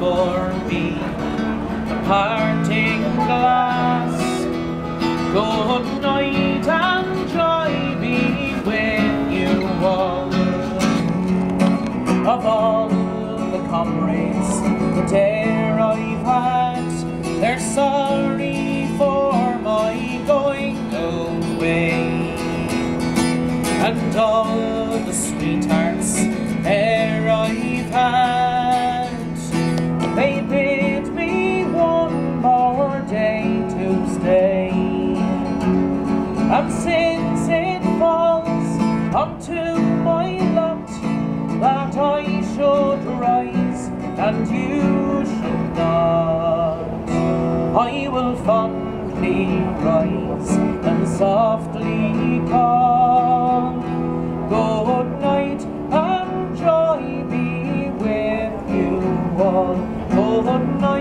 for me the parting glass. Good night and joy be with you all. Of all the comrades that e'er I've had, they're sorry for my going away. And all the sweethearts e'er I've had, they bid me one more day to stay. And since it falls unto my lot that I should rise and you should not, I will fondly rise and softly call, good night and joy be with you all. Good night.